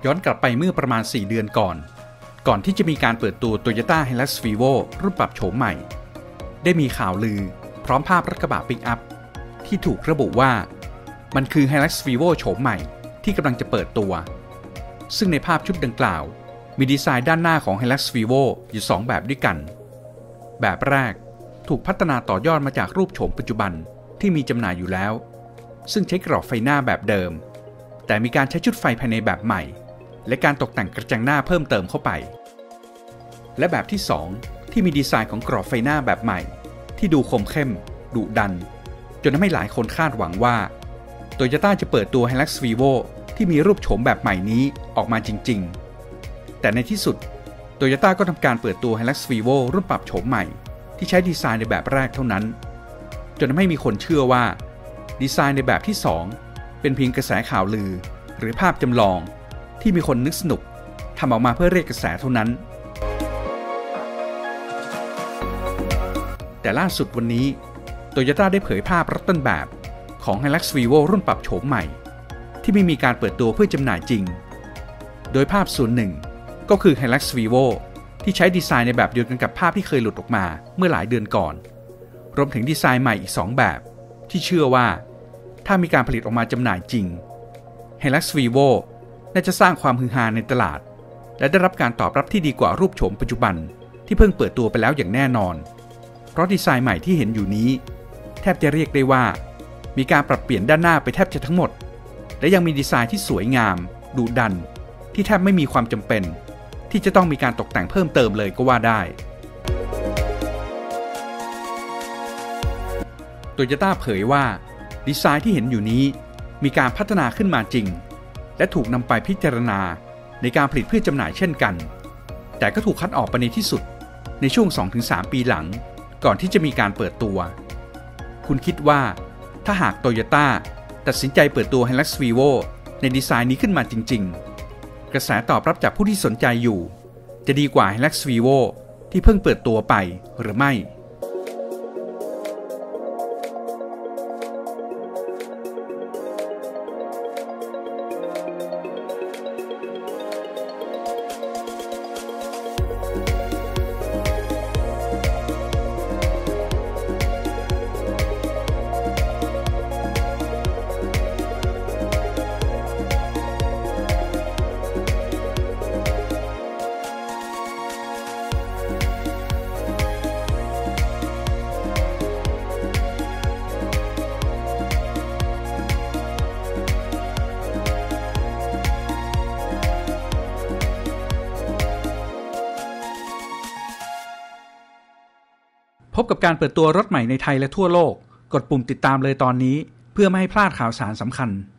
ย้อนกลับไปเมื่อประมาณ4 เดือนก่อนที่จะมีการเปิดตัว Toyota Hilux Vivo รุ่นปรับโฉมใหม่ได้มีข่าวลือพร้อมภาพรถกระบะปิกอัพที่ถูกระบุว่ามันคือ Hilux Vivo โฉมใหม่ที่กำลังจะเปิดตัวซึ่งในภาพชุดดังกล่าวมีดีไซน์ด้านหน้าของ Hilux Vivo อยู่2 แบบด้วยกันแบบแรกถูกพัฒนาต่อยอดมาจากรูปโฉมปัจจุบันที่มีจำหน่ายอยู่แล้วซึ่งใช้กรอบไฟหน้าแบบเดิมแต่มีการใช้ชุดไฟภายในแบบใหม่และการตกแต่งกระจังหน้าเพิ่มเติมเข้าไปและแบบที่2ที่มีดีไซน์ของกรอบไฟหน้าแบบใหม่ที่ดูคมเข้มดุดันจนทำให้หลายคนคาดหวังว่า Toyota จะเปิดตัว Hilux Vivo ที่มีรูปโฉมแบบใหม่นี้ออกมาจริงๆแต่ในที่สุด Toyota ก็ทำการเปิดตัว Hilux Vivo รุ่นปรับโฉมใหม่ที่ใช้ดีไซน์ในแบบแรกเท่านั้นจนทำให้มีคนเชื่อว่าดีไซน์ในแบบที่2เป็นเพียงกระแสข่าวลือหรือภาพจำลองที่มีคนนึกสนุกทำออกมาเพื่อเรียกกระแสเท่านั้นแต่ล่าสุดวันนี้ Toyota ได้เผยภาพรถต้นแบบของ Hilux Vivo รุ่นปรับโฉมใหม่ที่ไม่มีการเปิดตัวเพื่อจำหน่ายจริงโดยภาพส่วนหนึ่งก็คือ Hilux Vivo ที่ใช้ดีไซน์ในแบบเดียวกันกับภาพที่เคยหลุดออกมาเมื่อหลายเดือนก่อนรวมถึงดีไซน์ใหม่อีก2 แบบที่เชื่อว่าถ้ามีการผลิตออกมาจำหน่ายจริง Hilux Vivo น่าจะสร้างความฮือฮาในตลาดและได้รับการตอบรับที่ดีกว่ารูปโฉมปัจจุบันที่เพิ่งเปิดตัวไปแล้วอย่างแน่นอนเพราะดีไซน์ใหม่ที่เห็นอยู่นี้แทบจะเรียกได้ว่ามีการปรับเปลี่ยนด้านหน้าไปแทบจะทั้งหมดและยังมีดีไซน์ที่สวยงามดุดันที่แทบไม่มีความจำเป็นที่จะต้องมีการตกแต่งเพิ่มเติมเลยก็ว่าได้ Toyota เผยว่าดีไซน์ที่เห็นอยู่นี้มีการพัฒนาขึ้นมาจริงและถูกนำไปพิจารณาในการผลิตเพื่อจำหน่ายเช่นกันแต่ก็ถูกคัดออกไปในที่สุดในช่วง 2-3 ปีหลังก่อนที่จะมีการเปิดตัวคุณคิดว่าถ้าหาก Toyota ตัดสินใจเปิดตัว Hilux Vivo ในดีไซน์นี้ขึ้นมาจริงๆกระแสตอบรับจากผู้ที่สนใจอยู่จะดีกว่า Hilux Vivo ที่เพิ่งเปิดตัวไปหรือไม่พบกับการเปิดตัวรถใหม่ในไทยและทั่วโลกกดปุ่มติดตามเลยตอนนี้เพื่อไม่ให้พลาดข่าวสารสำคัญ